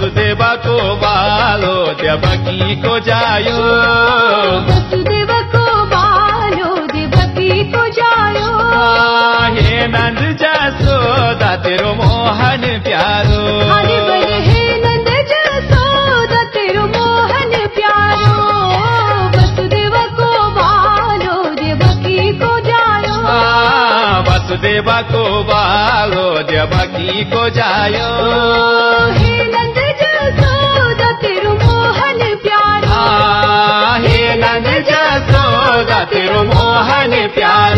वसुदेव को बालो देवकी को जायो, वसुदेव को बालो देवकी को जायो। हे नंद जसोदा तेरो मोहन प्यारो, हरे बोले हे नंद जसोदा तेरो मोहन प्यारो। वसुदेव को बालो देवकी को जायो, वसुदेव को बालो देवकी को जायो। हे नंद जसोदा तेरो मोहन प्यारो, हे नंद जसोदा तेरो मोहन प्यारो।